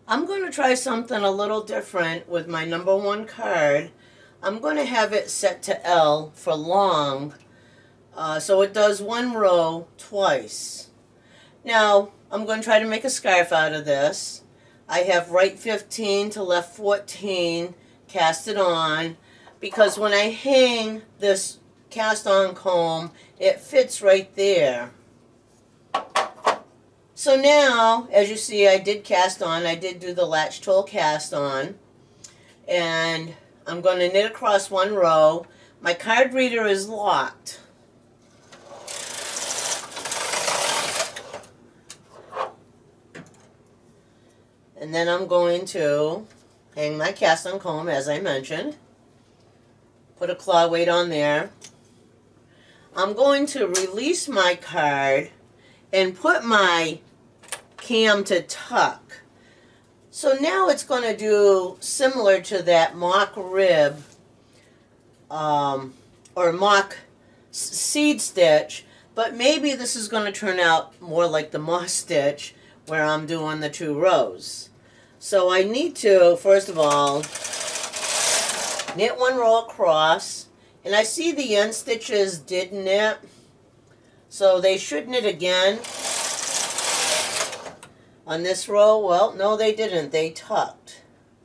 I'm going to try something a little different with my number 1 card. I'm going to have it set to L for long, so it does 1 row twice. Now, I'm going to try to make a scarf out of this. I have right 15 to left 14 casted on, because when I hang this cast on comb, it fits right there. So now, as you see, I did cast on. I did do the latch tool cast on. And I'm going to knit across 1 row. My card reader is locked. And then I'm going to hang my cast on comb, as I mentioned. Put a claw weight on there. I'm going to release my card and put my cam to tuck. So now it's going to do similar to that mock rib or mock seed stitch, but maybe this is going to turn out more like the moss stitch where I'm doing the 2 rows. So I need to, first of all, knit 1 row across, and I see the end stitches did knit, so they should knit again. On this row, well, no they didn't, they tucked.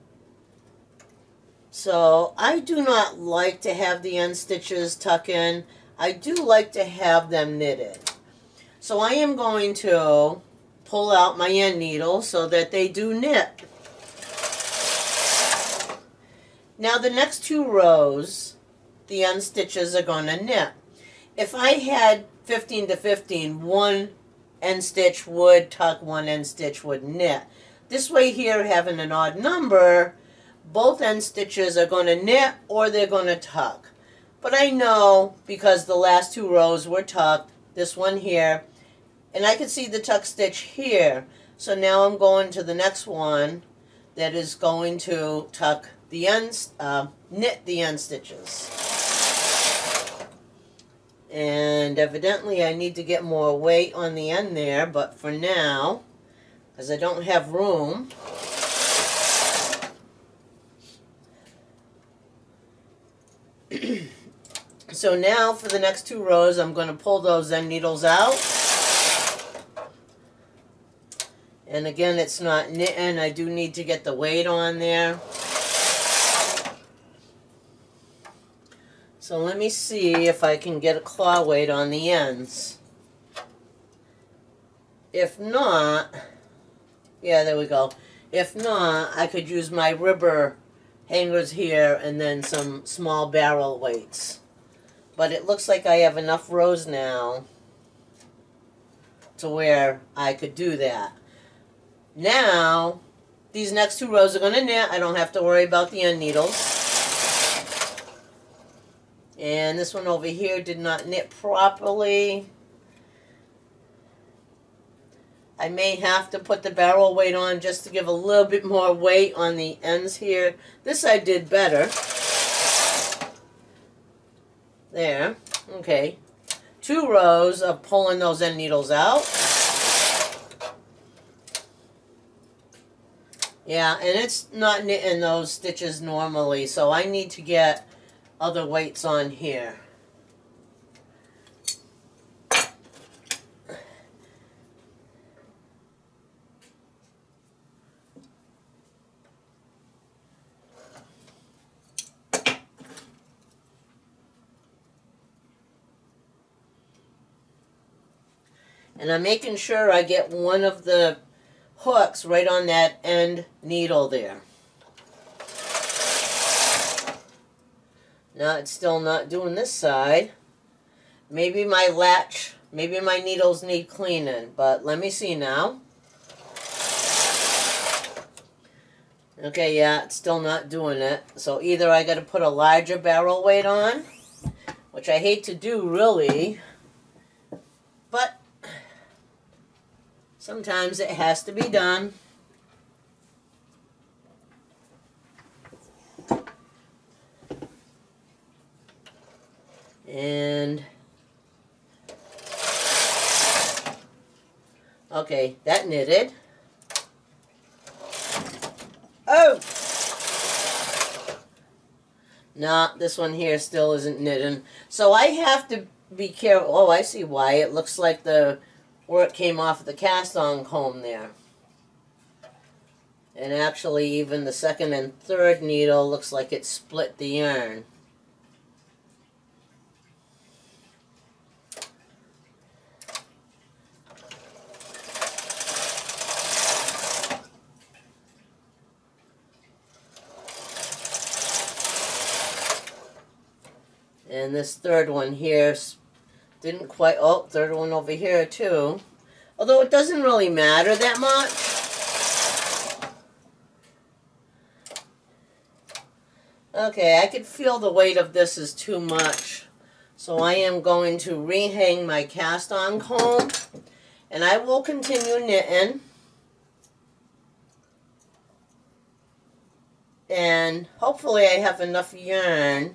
So I do not like to have the end stitches tuck in. I do like to have them knitted. So I am going to pull out my end needle so that they do knit. Now the next 2 rows, the end stitches are going to knit. If I had 15 to 15, 1 end stitch would tuck, 1 end stitch would knit. This way here, having an odd number, both end stitches are going to knit or they're going to tuck. But I know, because the last 2 rows were tucked, this one here, and I can see the tuck stitch here. So now I'm going to the next one that is going to tuck the ends, knit the end stitches. And evidently I need to get more weight on the end there, but for now, because I don't have room, so now for the next 2 rows I'm going to pull those end needles out. And again, it's not knitting. I do need to get the weight on there. So let me see if I can get a claw weight on the ends. If not, yeah, there we go. If not, I could use my ribber hangers here and then some small barrel weights. But it looks like I have enough rows now to where I could do that. Now, these next 2 rows are going to knit. I don't have to worry about the end needles. And this one over here did not knit properly. I may have to put the barrel weight on just to give a little bit more weight on the ends here. This I did better. There. Okay. 2 rows of pulling those end needles out. Yeah, and it's not knitting those stitches normally, so I need to get other weights on here. And I'm making sure I get one of the hooks right on that end needle there. Now it's still not doing this side. Maybe my latch, maybe my needles need cleaning, but let me see now. Okay, yeah, it's still not doing it. So either I got to put a larger barrel weight on, which I hate to do really, but sometimes it has to be done. And okay, that knitted. Oh! Nah, this one here still isn't knitting. So I have to be careful. Oh, I see why. It looks like the work came off of the cast-on comb there. And actually, even the second and third needle looks like it split the yarn. And this third one here didn't quite, oh, third one over here too. Although it doesn't really matter that much. Okay, I could feel the weight of this is too much. So I am going to rehang my cast-on comb. And I will continue knitting. And hopefully I have enough yarn.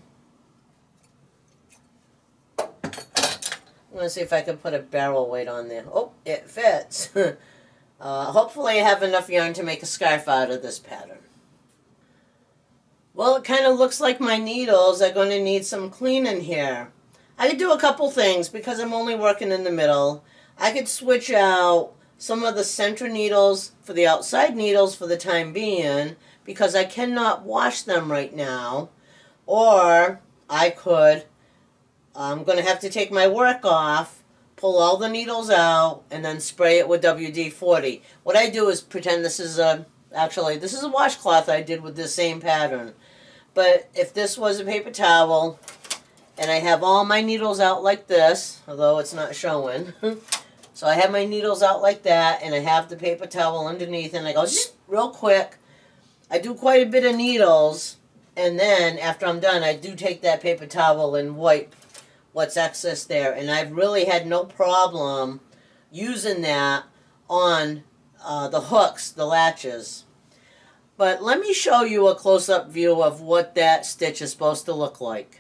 I'm going to see if I can put a barrel weight on there. Oh, it fits. Hopefully I have enough yarn to make a scarf out of this pattern. Well, it kind of looks like my needles are going to need some cleaning here. I could do a couple things because I'm only working in the middle. I could switch out some of the center needles for the outside needles for the time being because I cannot wash them right now. Or I could... I'm going to have to take my work off, pull all the needles out, and then spray it with WD-40. What I do is pretend this is actually, this is a washcloth I did with this same pattern. But if this was a paper towel, and I have all my needles out like this, although it's not showing. So I have my needles out like that, and I have the paper towel underneath, and I go real quick. I do quite a bit of needles, and then after I'm done, I do take that paper towel and wipe what's excess there, and I've really had no problem using that on the hooks, the latches. But let me show you a close-up view of what that stitch is supposed to look like.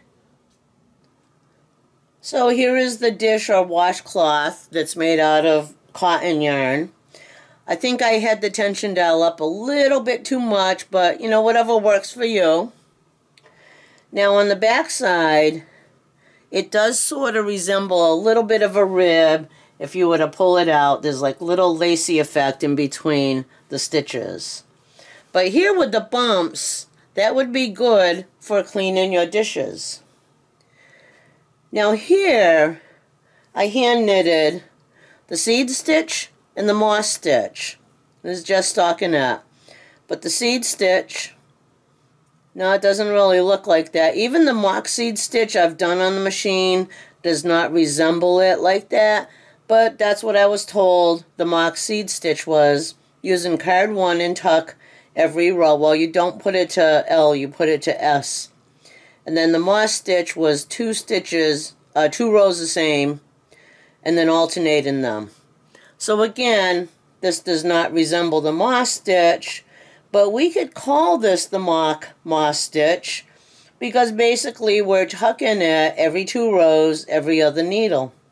So here is the dish or washcloth that's made out of cotton yarn. I think I had the tension dial up a little bit too much, but you know, whatever works for you. Now on the back side, it does sort of resemble a little bit of a rib. If you were to pull it out, there's like little lacy effect in between the stitches. But here with the bumps, that would be good for cleaning your dishes. Now here, I hand knitted the seed stitch and the moss stitch. This is just stockinette. But the seed stitch, no, it doesn't really look like that. Even the mock seed stitch I've done on the machine does not resemble it like that. But that's what I was told the mock seed stitch was, using card 1 and tuck every row. Well, you don't put it to L, you put it to S. And then the moss stitch was 2 stitches, 2 rows the same, and then alternating them. So again, this does not resemble the moss stitch, but we could call this the moss stitch because basically we're tucking it every 2 rows, every other needle.